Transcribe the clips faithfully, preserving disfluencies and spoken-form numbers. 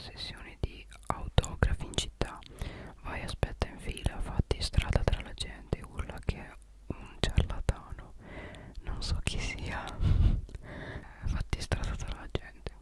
sessione di autografi in città. Vai, aspetta in fila, fatti strada tra la gente, urla che è un ciarlatano. Non so chi sia. Fatti strada tra la gente.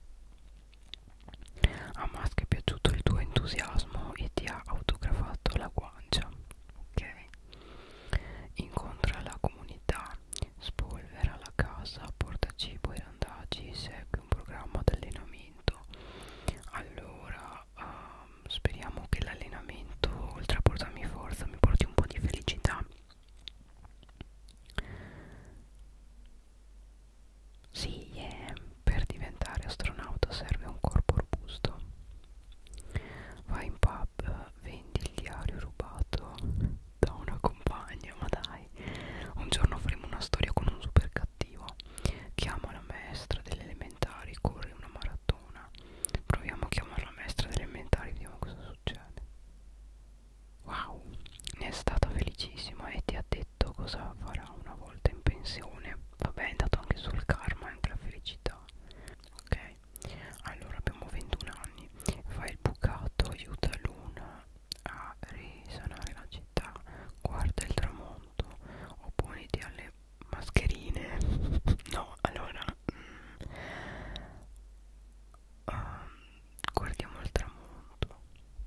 A Musk è piaciuto il tuo entusiasmo e ti ha autografato la guancia. Ok. Incontra la comunità, spolvera la casa, porta cibo ai randaggi, segue un programma di allenamento. Allora, um, speriamo che l'allenamento, oltre a portarmi forza, mi porti un po' di felicità. Sì, yeah. Per diventare astronauta serve un corpo robusto. Vai in pub, vendi il diario rubato da una compagna, ma dai, un giorno faremo una storia con un super cattivo. Chiama la maestra delle elementari, corri una maratona. Proviamo a chiamare la maestra delle elementari, vediamo cosa succede. Wow, ne è stata felicissima e ti ha detto cosa farà una volta in pensione. Vabbè, è andato anche sul karma e anche la felicità. Ok, allora abbiamo ventuno anni. Fai il bucato, aiuta Luna a risanare la città, guarda il tramonto, opponiti alle mascherine. No, allora mm, um, guardiamo il tramonto.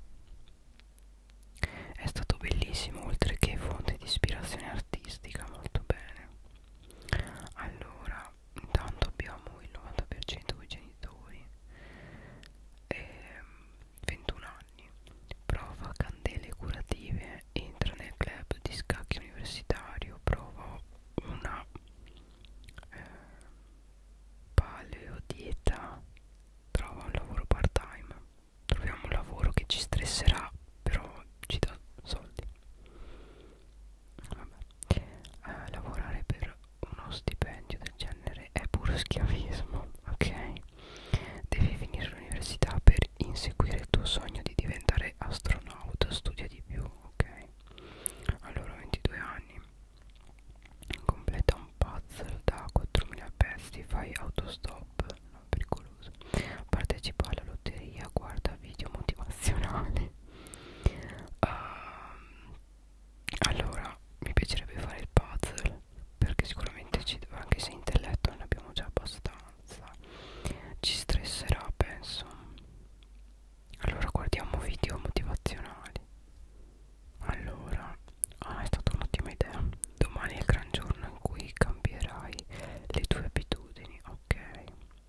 È stato bellissimo, oltre che fonte di ispirazione artistica, molto bene. Allora, intanto abbiamo il novanta per cento con i genitori e ventuno anni. Prova candele curative, entra nel club di scacchi universitario, prova una eh, paleodieta, trova un lavoro part time. Troviamo un lavoro che ci stresserà, però ci dà soldi. Vabbè. Eh, lavorare per uno stipendio del genere è puro schiavismo, ok? Devi finire l'università per inseguire il tuo sogno di diventare astronauta, studia di più, ok? Allora, ventidue anni, completa un puzzle da quattromila pezzi, fai autostop, non pericoloso, partecipa alla lotteria, guarda video motivazionali. Uh, allora, mi piacerebbe fare il puzzle perché sicuramente ci deve, anche se intelletto ne abbiamo già abbastanza, ci stresserà, penso. Allora guardiamo video motivazionali. Allora, ah, è stata un'ottima idea. Domani è il gran giorno in cui cambierai le tue abitudini, ok?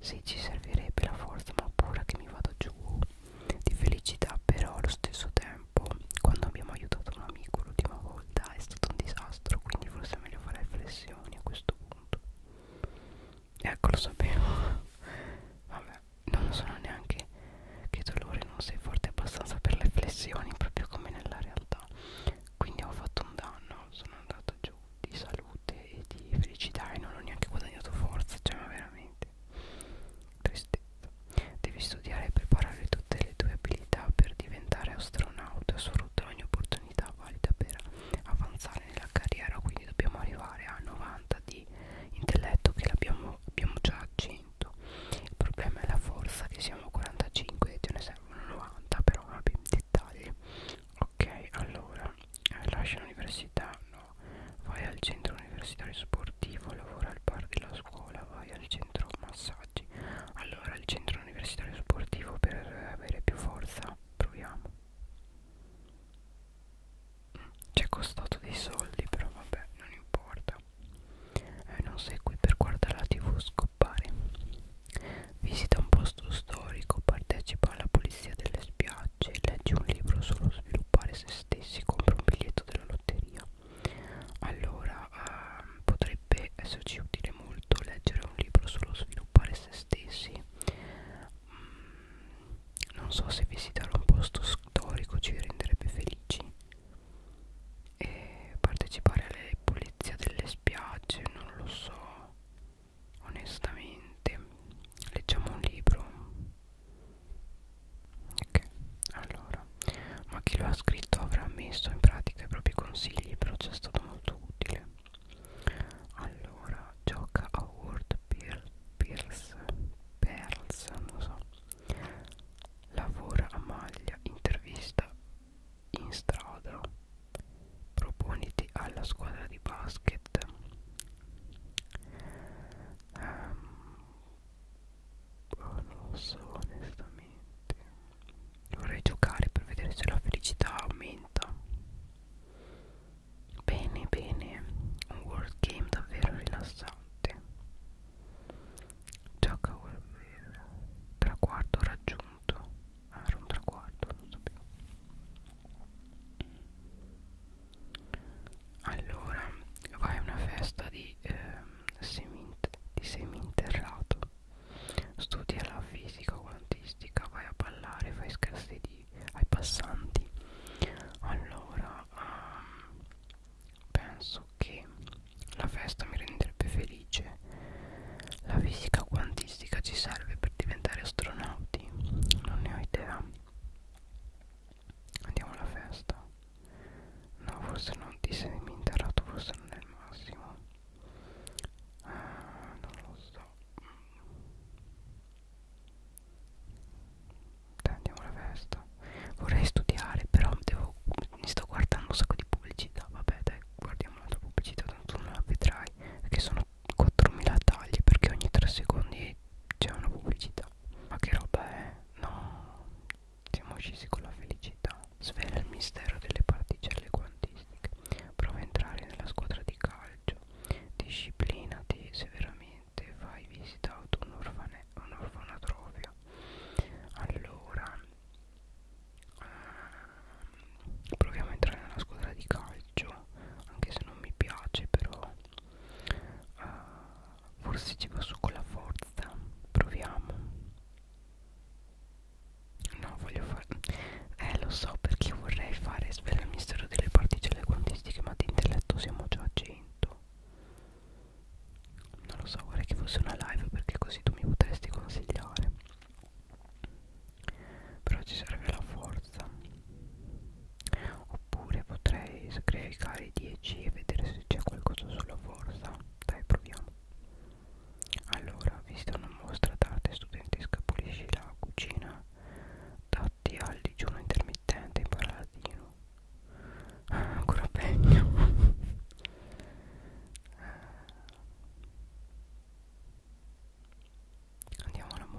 sì, ci servirebbe la forza, ma ho paura che mi vado giù di felicità. Però allo stesso tempo, quando abbiamo aiutato un amico l'ultima volta è stato un disastro, quindi forse è meglio fare riflessioni a questo punto. Ecco, lo sapevo. Vabbè, non sono neanche che dolore, non sei forte abbastanza per le flessioni, proprio come nella realtà. Quindi ho fatto un danno, sono andata giù di salute e di felicità e non ho neanche guadagnato forza, cioè ma veramente tristezza. Devi studiare e preparare tutte le tue abilità per diventare astronauta, sfrutta ogni opportunità valida per avanzare nella carriera, quindi dobbiamo arrivare a novanta di intelletto, che l'abbiamo abbiamo già a cento. Il problema è la forza, che siamo a quarantacinque e ce ne servono novanta, però vabbè, dettagli. Ok, allora eh, lascia l'università, no, vai al centro universitario sportivo, lavora al bar della scuola, vai al centro massaggi. Allora il centro universitario sportivo per avere più forza, proviamo. Ci è costato dei soldi, però vabbè, non importa. Eh, non sei qui per guardare la tv scoppare. Visita un posto storico, partecipa alla pulizia delle spiagge, leggi un libro sullo sviluppare se stessi, compra un biglietto della lotteria. Allora, ehm, potrebbe esserci utile molto leggere un libro sullo sviluppare se stessi. Mm, non so se visitare un posto storico ci renderebbe felici. E partecipare alle pulizie delle spiagge, non lo so, onestamente. Leggiamo un libro. Ok, allora, ma chi lo ha scritto avrà messo in pratica i propri consigli, però ci è stato molto utile. Allora, gioca a Word Pearls, Pearls, non so. Lavora a maglia, intervista in strada, proponiti alla squadra di basket. Um, oh, non lo so onestamente, vorrei giocare per vedere se la felicità aumenta. Bene, bene, un word game davvero rilassante. Gioca word traguardo raggiunto. Ah, era un traguardo, non sapevo. Allora, vai a una festa di, eh, semint di seminterrato, studia la fisica quantistica, vai a ballare, fai scherzi di, ai passanti. Allora, um, penso che la festa mi renderebbe felice. La fisica quantistica ci serve per diventare astronauti? Non ne ho idea. Andiamo alla festa. No, forse non ti sei interrato, forse non è il massimo. Ah, non lo so. Dai, andiamo alla festa. Vorrei studiare, però devo, mi sto guardando un sacco di pubblicità. Vabbè, dai, guardiamo un'altra pubblicità, tanto non la vedrai. Perché sono quattromila tagli, perché ogni tre secondi c'è una pubblicità. Ma che roba è? No, siamo scesi con la felicità. Svela il mistero delle particelle quantistiche. Prova a entrare nella squadra di calcio. Disciplinati severamente. Fai visita ad un, orfane, un orfanatrofio. Allora, ehm, proviamo a entrare nella squadra di calcio. Anche se non mi piace, però uh, forse ci va su con la forza. Proviamo. No, voglio fare, eh lo so, perché vorrei fare svela il mistero delle particelle quantistiche, ma di intelletto siamo già a cento. Non lo so, vorrei che fosse una live, perché così tu mi potresti consigliare. Però ci serve la forza. Oppure potrei sacrificare dieci e vedere se c'è qualcosa sulla forza. Dai, proviamo. Allora, visita una mostra d'arte studentesca, pulisci la cucina, datti al digiuno intermittente, impara latino. Ah, ancora peggio. Andiamo alla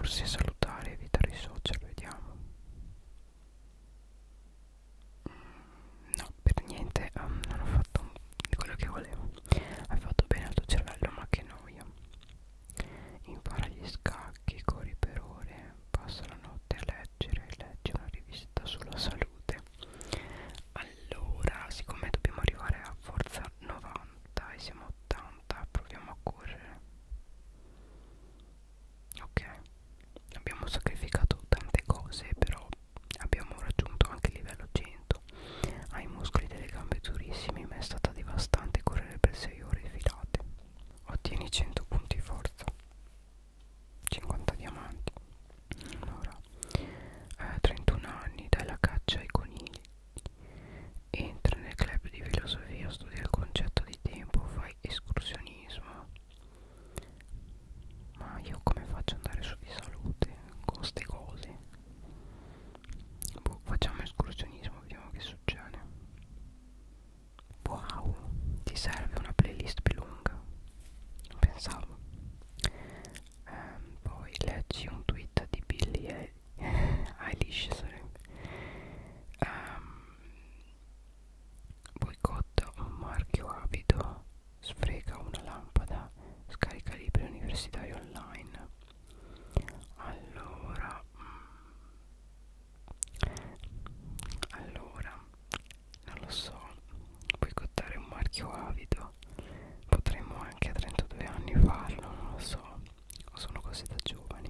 forse salutare, evitare i social, vediamo. No, per niente, um, non ho fatto quello che volevo. Hai fatto bene al tuo cervello, ma che noia. Impara gli scacchi, corri per ore, passa la notte a leggere, leggi una rivista sulla salute. Allora, siccome dobbiamo arrivare a forza novanta e siamo a ottanta, proviamo a correre. Ok, abbiamo sacrificato tante cose, però abbiamo raggiunto anche il livello cento. Hai i muscoli delle gambe durissimi, ma è stata devastante correre per sei ore filate. Ottieni cento punti forza, cinquanta diamanti. Allora, eh, trentuno anni, dai la caccia ai conigli. Entra nel club di filosofia, studia il concetto di tempo, fai escursionismo. Ma io come faccio ad andare su di salute con ste cose? Boh, facciamo escursionismo, vediamo che succede. Wow, ti serve una playlist più lunga? Non pensavo. Ehm, poi leggi un tweet di Billie Eilish, sarebbe. Ehm, boicotta un marchio avido, sfrega una lampada, scarica libri universitari online. Allora, allora, non lo so, boicottare un marchio avido, potremmo anche a trentadue anni farlo, non lo so, sono cose da giovani.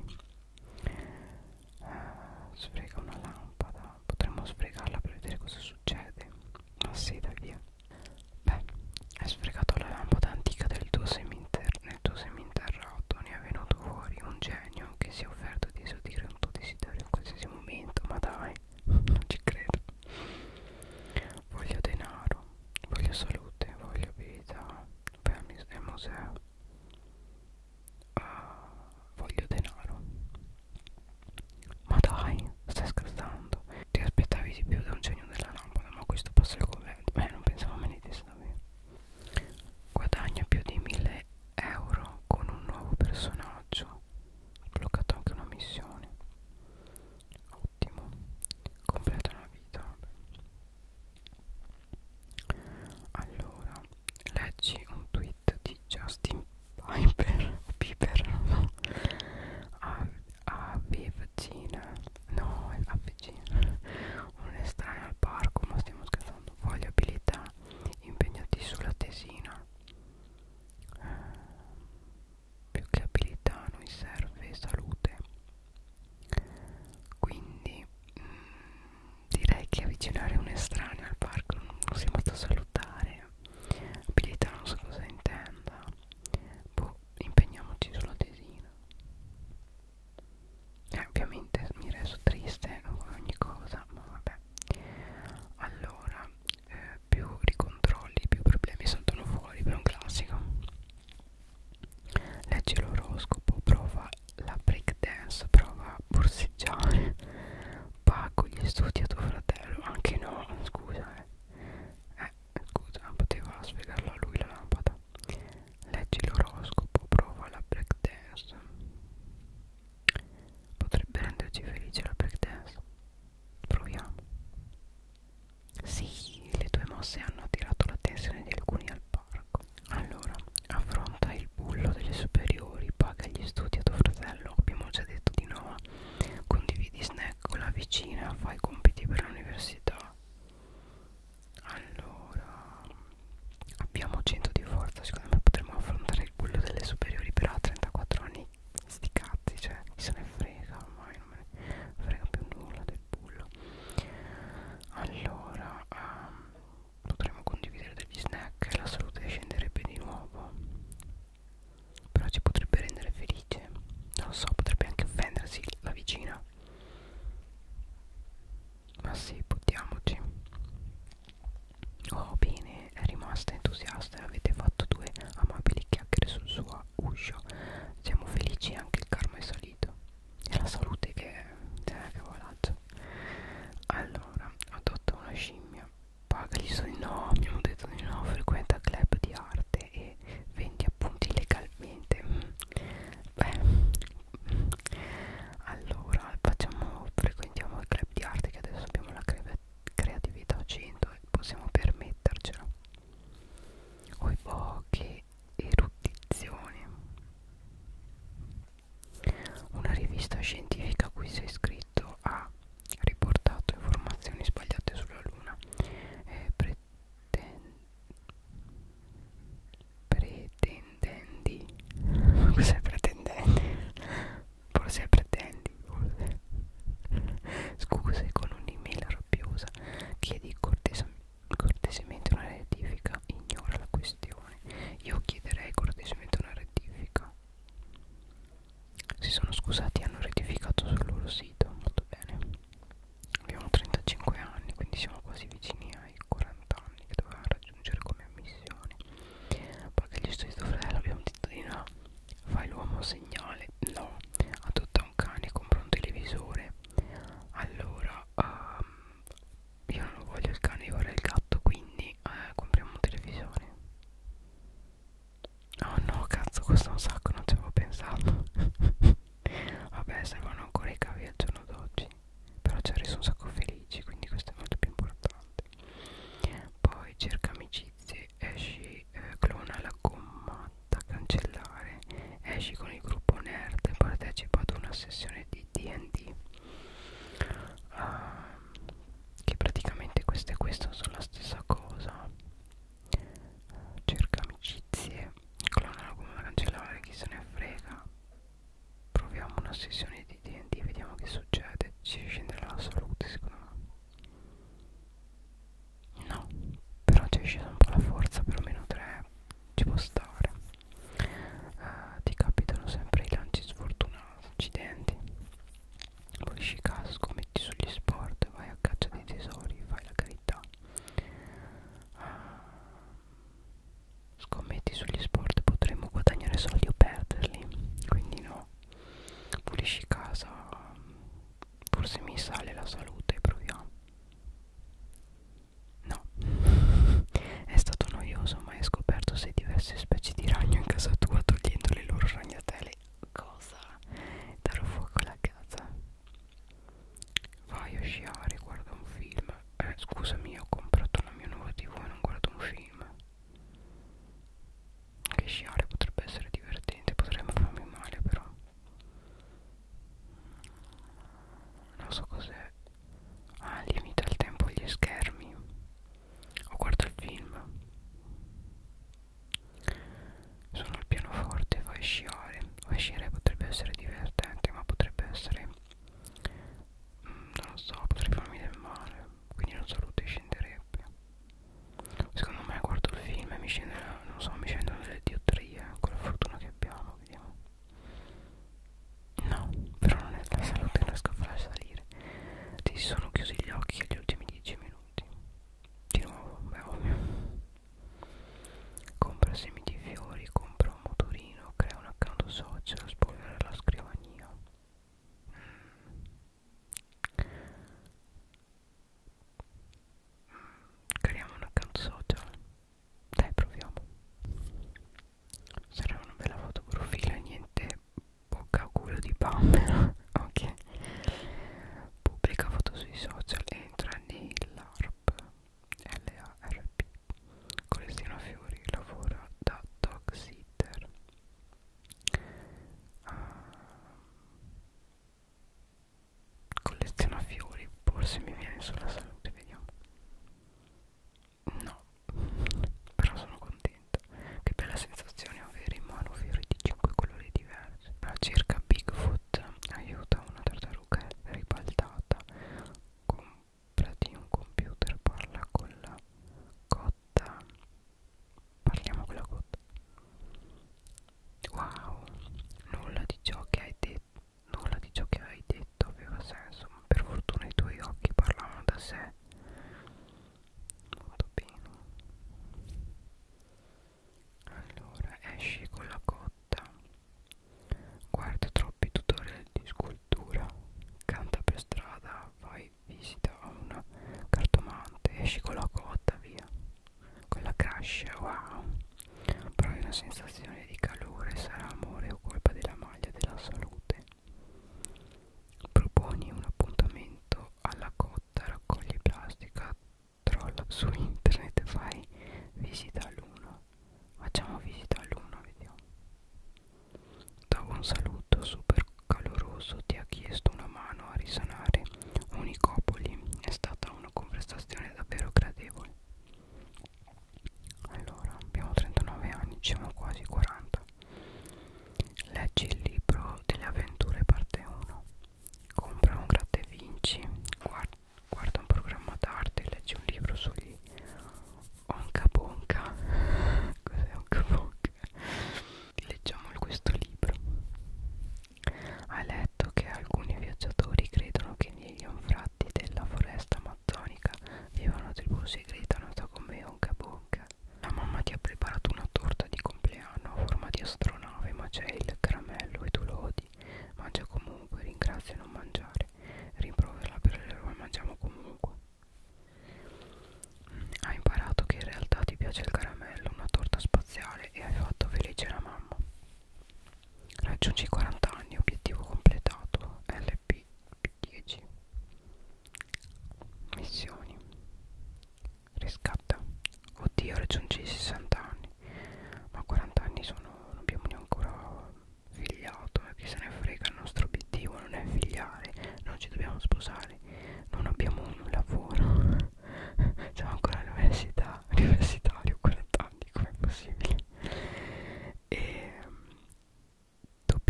Eh, sfrega una lampada, potremmo sfregarla per vedere cosa succede. Ma sì, dai, via. Beh, hai sfregato la lampada antica del tuo seminter nel tuo seminterrato, ne è venuto fuori un genio che si è offerto di esaudire un tuo desiderio in qualsiasi momento. Ma dai, non ci credo. Voglio denaro, voglio salute, voglio abilità, permis e museo. Uh, voglio denaro. Ma dai, stai scherzando? Ti aspettavi di più da un genio della lampada, ma questo passa il commento. Beh, non pensavo me ne desse davvero. Guadagna più di mille euro con un nuovo personaggio. Ho sbloccato anche una missione. Ottimo. Completa una vita. Allora, leggi un tweet di Justin Bieber, Bieber no. Avvicina, no, è avvicina un estraneo al parco, ma stiamo scherzando. Voglio abilità, impegnati sulla tesina. Eh, più che abilità a noi serve salute, quindi mm, direi che avvicinare un estraneo al parco non sia molto salutare. Abilità non so cosa intenda. Boh, impegniamoci sulla tesina. Eh, ovviamente mi resto triste con ogni cosa, ma vabbè. Allora, eh, più ricontrolli, più problemi saltano fuori, per un classico. Leggi l'oroscopo, prova la break dance, prova a borseggiare. Pago gli studi a tuo fratello, anche no, scusa eh. Eh, scusa, poteva spiegarlo a lui la lampada. Leggi l'oroscopo, prova la break dance. Potrebbe renderci felice la break dance. Proviamo. Sì, le tue mosse hanno attirato l'attenzione di alcuni al parco. Allora, affronta il bullo delle superiori, paga gli studi a tuo fratello, abbiamo già detto di no. Condividi snack con la vicina, fai compiti per l'università. Allora, abbiamo cento di forza, secondo me potremmo affrontare il bullo delle superiori, però a trentaquattro anni sti cazzi, cioè chi se ne frega, ormai non me ne frega più nulla del bullo. Allora, um, potremmo condividere degli snack e la salute scenderebbe di nuovo, però ci potrebbe rendere felice, non lo so, potrebbe anche offendersi la vicina. Ma sì, buttiamoci. Oh, bene, è rimasta entusiasta e avete fatto due amabili chiacchiere sul suo uscio. Siamo felici, anche il karma è salito. E la salute che è, eh, che volaggio. Allora, adotta una scimmia, paga gli studi, no, abbiamo detto di no, frequenta club di arte e vendi appunti legalmente. Beh, servono ancora i cavi al giorno d'oggi, però Cherry sono un sacco felici, quindi questo è molto più importante. Poi cerca amicizie, esci, eh, clona la gomma da cancellare, esci con il gruppo nerd e partecipa ad una sessione di D and D, uh, che praticamente questo e questo sono la stessa cosa. Cerca amicizie, clona la gomma da cancellare, chi se ne frega. Proviamo una sessione di D and D, vediamo che succede. Ci scenderà la salute secondo me. No, però ci è scesa un po' la forza, per meno tre ci può stare. Uh, ti capitano sempre i lanci sfortunati, accidenti. Pulisci casa, scommetti sugli sport, vai a caccia dei tesori, fai la carità. Uh, scommetti sugli sport, potremmo guadagnare soldi o perderli, quindi no. Pulisci casa, forse mi sale la salute, proviamo. No, è stato noioso, ma hai scoperto sei diverse specie di ragno in casa tua togliendo le loro ragnatele. Cosa? Darò fuoco alla casa. Vai a sciare, guarda un film. Eh, scusami, ho comprato la mia nuova tivù e non guardo un film. Che sciare potrebbe essere divertente, potremmo farmi male però.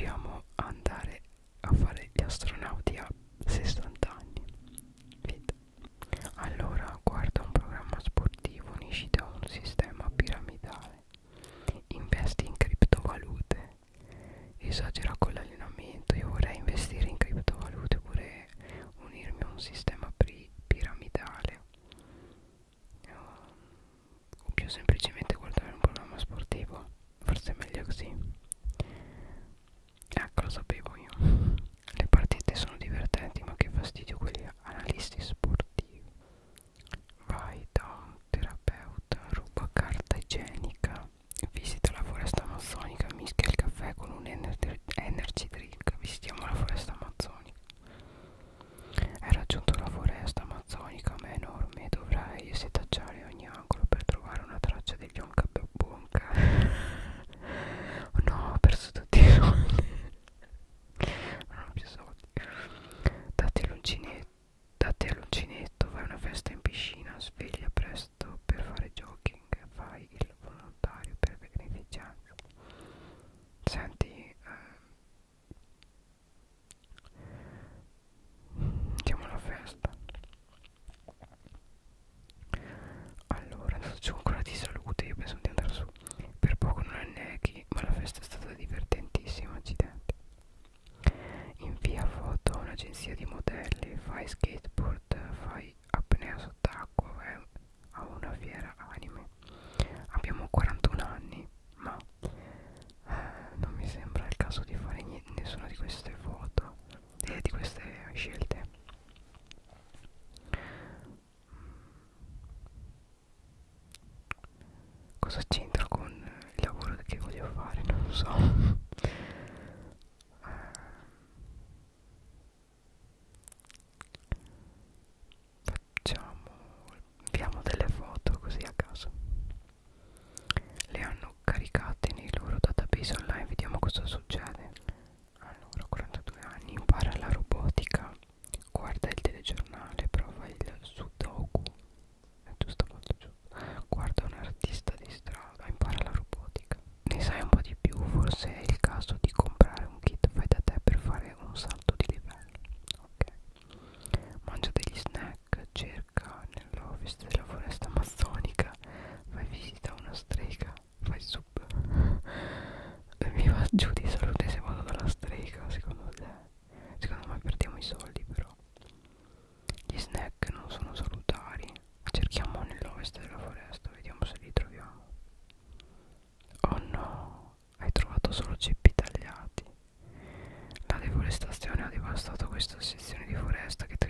dobbiamo andare a fare gli astronauti a sessanta anni. Vita. Allora guarda un programma sportivo, unisci da un sistema piramidale, investi in criptovalute, esagera con l'allenamento. Io vorrei investire in criptovalute oppure unirmi a un sistema piramidale, o più semplicemente guardare un programma sportivo. Forse è meglio così. Ecco, lo sapevo io. Le partite sono divertenti, ma che fastidio quegli analisti sportivi. Vai da un terapeuta, ruba carta igienica, visita la foresta amazzonica, mischia il caffè con un ener energy drink. Visitiamo la foresta amazzonica. Hai raggiunto la foresta amazzonica, ma è enorme, dovrai setacciare ogni angolo per trovare una traccia degli Onca Bonca. Oh no, ho perso tutti i soldi. Non ho più soldi. Datti l'uncinetto, datti all'uncinetto, fai una festa in piscina, sveglia presto per fare jogging, fai il volontario per beneficenza. Senti, eh, andiamo alla festa. Allora, adesso c'è ancora di salute, io penso di andare su. Per poco non anneghi, ma la festa è stata divertentissima, accidenti. Invia foto a un'agenzia di modelli, fai skateboard, fai apnea sott'acqua, vai a una fiera anime. Abbiamo quarantuno anni, ma eh, non mi sembra il caso di fare niente, nessuna di queste foto e di queste scelte. Cosa c'entra con il lavoro che voglio fare? Non lo so. Facciamo, abbiamo delle foto così a caso. Le hanno caricate nei loro database online, vediamo cosa succede. Allora, quarantadue anni, impara la robotica, guarda il telegiornale, prova il sudoku, è giusto, molto giusto. Guarda un artista di strada, impara la robotica. Ne sai un po' di più, forse è il caso di comprare un kit fai da te per fare un salto di livello. Ok. Mangia degli snack, cerca nell'ovest della foresta amazzonica, fai visita a una strega, fai sub. Mi va giù di salute se vado dalla strega, secondo te? Secondo me perdiamo i soldi però. Gli snack non sono salutari. Cerchiamo nell'ovest della foresta, vediamo se li troviamo. Oh no, hai trovato solo ceppi tagliati. La deforestazione ha devastato questa sezione di foresta che